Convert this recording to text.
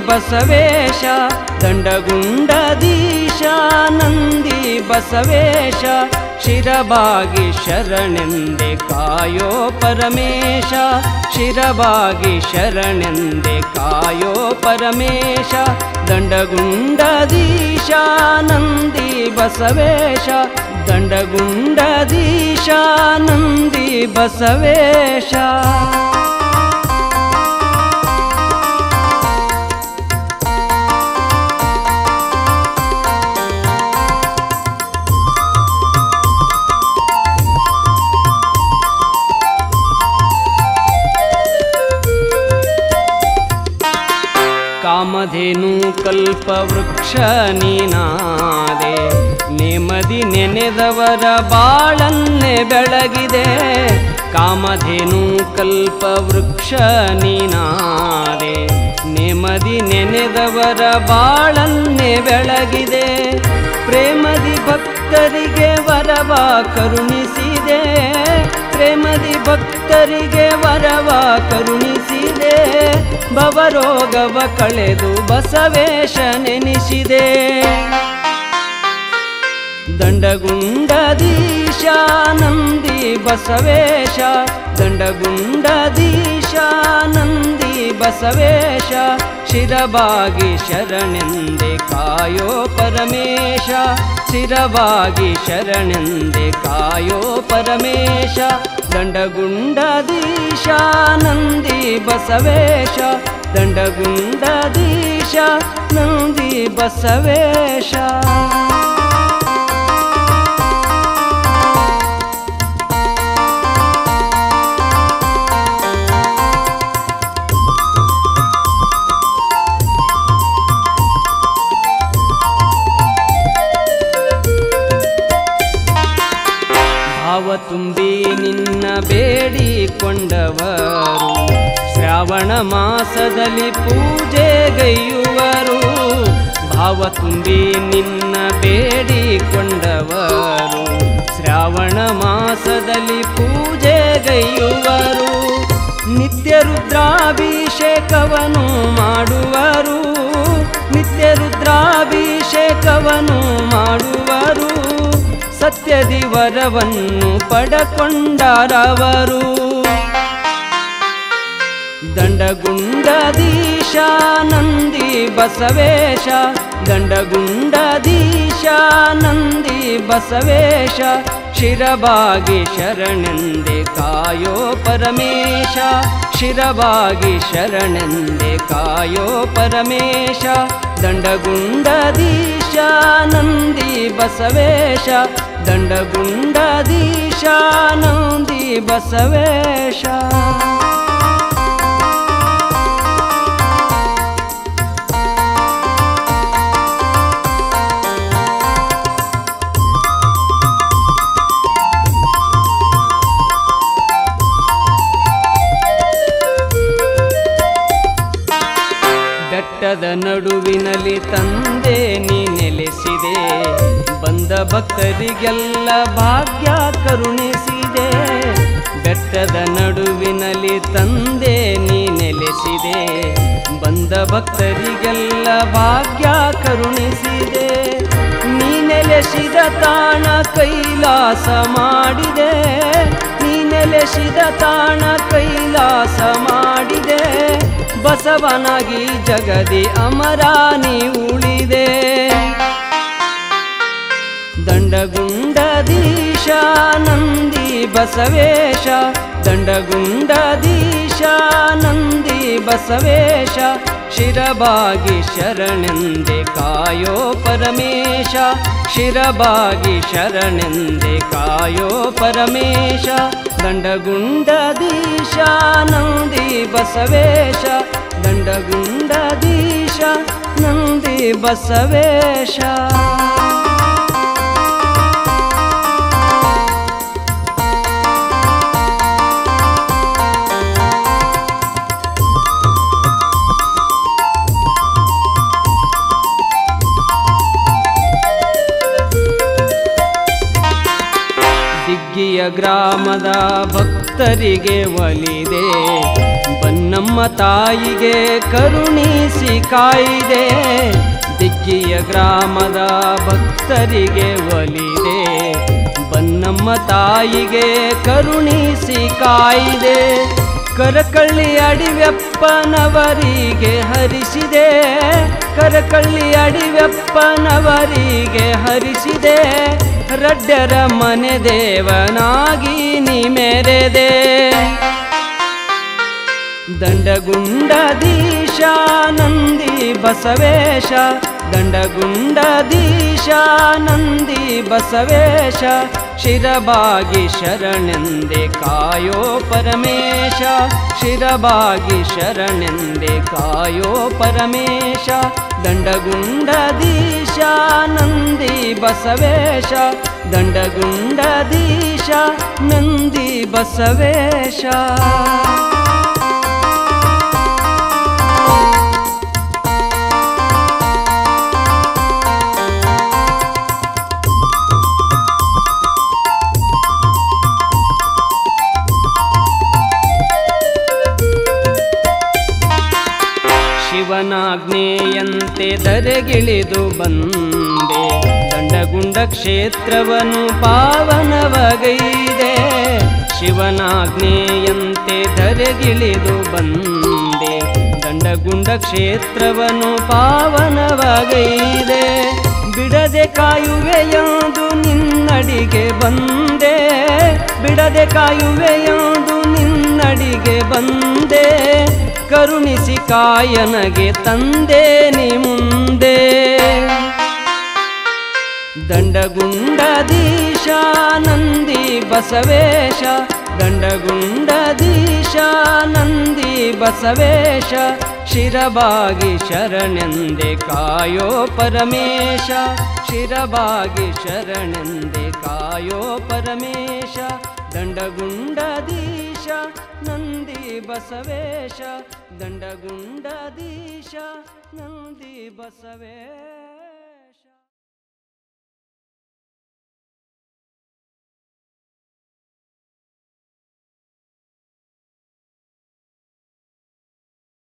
ಬಸವೇಶ ದಂಡಗುಂಡದೀಶ ನಂದಿ ಬಸವೇಶ ಶಿರಬಾಗಿ ಶರಣೆಂದೆ ಕಾಯೋ ಪರಮೇಶ ಶಿರಬಾಗಿ ಶರಣೆಂದೆ ಕಾಯೋ ಪರಮೇಶ ದಂಡಗುಂಡದೀಶ ನಂದಿ ಬಸವೇಶ ದಂಡಗುಂಡದೀಶ ನಂದಿ ಬಸವೇಶ ಕಾಮಧೇನು ಕಲ್ಪವೃಕ್ಷ ನೀನಾದೆ ನೆಮ್ಮದಿ ನೆನೆದವರ ಬಾಳನ್ನೇ ಬೆಳಗಿದೆ ಕಾಮಧೇನು ಕಲ್ಪವೃಕ್ಷ ನೀನಾದೆ ನೆಮ್ಮದಿ ನೆನೆದವರ ಬಾಳನ್ನೇ ಬೆಳಗಿದೆ ಪ್ರೇಮದಿ ಭಕ್ತರಿಗೆ ವರವ ಕರುಣಿಸಿದೆ ಪ್ರೇಮದಿ ಭಕ್ತರಿಗೆ ವರವ ಕರುಣಿಸಿದೆ ಭವರೋಗವ ಕಳೆದು ಬಸವೇಶ ನೆನೆಸಿದೆ ದಂಡಗುಂಡದೀಶ ನಂದಿ ಬಸವೇಶ ದಂಡಗುಂಡದೀಶ ನಂದಿ ಬಸವೇಶ ಶಿರಬಾಗಿ ಶರಣೆಂದೆ ಕಾಯೋ ಪರಮೇಶ ಶಿರಬಾಗಿ ಶರಣೆಂದೆ ಕಾಯೋ ಪರಮೇಶ ದಂಡಗುಂಡದೀಶ ನಂದಿ ಬಸವೇಶ ದಂಡಗುಂಡದೀಶ ನಂದಿ ಬಸವೇಶ ಭಾವ ತುಂಬಿ ನಿನ್ನ ಬೇಡಿಕೊಂಡವರು ಶ್ರಾವಣ ಮಾಸದಲ್ಲಿ ಪೂಜೆಗೈಯುವರು ಭಾವ ತುಂಬಿ ನಿನ್ನ ಬೇಡಿಕೊಂಡವರು ಶ್ರಾವಣ ಮಾಸದಲ್ಲಿ ಪೂಜೆಗೈಯುವರು ನಿತ್ಯ ರುದ್ರಾಭಿಷೇಕವನ್ನು ಮಾಡುವರು ನಿತ್ಯ ರುದ್ರಾಭಿಷೇಕವನ್ನು ಮಾಡುವರು ಸತ್ಯದಿ ವರವನ್ನು ಪಡಕೊಂಡರವರು ದಂಡಗುಂಡದೀಶ ನಂದಿ ಬಸವೇಶ ದಂಡಗುಂಡದೀಶ ನಂದಿ ಬಸವೇಶ ಶಿರಬಾಗಿ ಶರಣೆಂದೆ ಕಾಯೋ ಪರಮೇಶ ಶಿರಬಾಗಿ ಶರಣೆಂದೆ ಕಾಯೋ ಪರಮೇಶ ದಂಡಗುಂಡದೀಶ ನಂದಿ ಬಸವೇಶ ದಂಡಗುಂಡದೀಶ ನಂದಿ ಬಸವೇಶ ಬೆಟ್ಟದ ನಡುವಿನಲ್ಲಿ ತಂದೆ ನೀ ನೆಲೆಸಿದೆ ಬಂದ ಭಕ್ತರಿಗೆಲ್ಲ ಭಾಗ್ಯ ಕರುಣಿಸಿದೆ ಬೆಟ್ಟದ ನಡುವಿನಲ್ಲಿ ತಂದೆ ನೀ ನೆಲೆಸಿದೆ ಬಂದ ಭಕ್ತರಿಗೆಲ್ಲ ಭಾಗ್ಯ ಕರುಣಿಸಿದೆ ನೀ ನೆಲೆಸಿದ ತಾಣ ಕೈಲಾಸ ಮಾಡಿದೆ ನೀ ನೆಲೆಸಿದ ತಾಣ ಕೈಲಾಸ ಮಾಡಿದೆ ಬಸವನಾಗಿ ಜಗದಿ ಅಮರಾನಿ ಉಳಿದೆ ದಂಡಗುಂಡದೀಶ ನಂದಿ ಬಸವೇಶ ದಂಡಗುಂಡದೀಶ ನಂದಿ ಬಸವೇಶ ಶಿರಬಾಗಿ ಶರಣೆಂದೆ ಕಾಯೋ ಪರಮೇಶ ಶಿರಬಾಗಿ ಶರಣೆಂದೆ ಕಾಯೋ ಪರಮೇಶ ದಂಡಗುಂಡದೀಶ ನಂದಿ ಬಸವೇಶ ದಂಡಗುಂಡದೀಶ ನಂದಿ ಬಸವೇಶ ದಿಗ್ಗಿಯ ಗ್ರಾಮದ ಭಕ್ತರಿಗೆ ಒಲಿದೆ ಬನ್ನಿ ಬನ್ನಮ್ಮ ತಾಯಿಗೆ ಕರುಣಿಸಿ ಕಾಯಿದೆ, ದಿಗ್ಗಿಯ ಗ್ರಾಮದ ಭಕ್ತರಿಗೆ ಒಲಿದೆ. ಬನ್ನಮ್ಮ ತಾಯಿಗೆ ಕರುಣಿಸಿ ಕಾಯಿದೆ, ಕರಕಳ್ಳಿ ಅಡಿವೆಪ್ಪನವರಿಗೆ ಹರಿಸಿದೆ, ಕರಕಳ್ಳಿ ಅಡಿವೆಪ್ಪನವರಿಗೆ ಹರಿಸಿದೆ. ರಡ್ಡರ ಮನೆ ದೇವನಾಗಿ ನೀ ಮೆರೆದೆ. ದಂಡಗುಂಡದೀಶ ನಂದಿ ಬಸವೇಶ, ದಂಡಗುಂಡದೀಶ ನಂದಿ ಬಸವೇಶ, ಶಿರಬಾಗಿ ಶರಣೆಂದೆ ಕಾಯೋ ಪರಮೇಶ, ಶಿರಬಾಗಿ ಶರಣೆಂದೆ ಕಾಯೋ ಪರಮೇಶ. ದಂಡಗುಂಡದೀಶ ನಂದಿ ಬಸವೇಶ, ದಂಡಗುಂಡದೀಶ ನಂದಿ ಬಸವೇಶ. ಶಿವನಾಜ್ಞೆಯಂತೆ ಧರೆಗಿಳಿದು ಬಂದೆ, ದಂಡಗುಂಡ ಕ್ಷೇತ್ರವನ್ನು ಪಾವನವಗೈದೆ. ಶಿವನಾಜ್ಞೆಯಂತೆ ಧರೆಗಿಳಿದು ಬಂದೆ, ದಂಡಗುಂಡ ಕ್ಷೇತ್ರವನ್ನು ಪಾವನವಗೈದೆ. ಬಿಡದೆ ಕಾಯುವೆಯೆಂದು ನಿನ್ನಡಿಗೆ ಬಂದೆ, ಬಿಡದೆ ಕಾಯುವೆಯೆಂದು ನಿನ್ನಡಿಗೆ ಬಂದೆ. ಕರುಣಿಸಿ ಕಾಯನಗೆ ತಂದೆ ನೀ ಮುಂದೆ. ದಂಡಗುಂಡದೀಶ ನಂದಿ ಬಸವೇಶ, ದಂಡಗುಂಡದೀಶ ನಂದಿ ಬಸವೇಶ, ಶಿರಬಾಗಿ ಶರಣೆಂದೆ ಕಾಯೋ ಪರಮೇಶ, ಶಿರಬಾಗಿ ಶರಣೆಂದೆ ಕಾಯೋ ಪರಮೇಶ. ದಂಡಗುಂಡದೀಶ ನಂದಿ ಬಸವೇಶ, ದಂಡಗುಂಡದೀಶ ನಂದಿ ಬಸವೇಶ.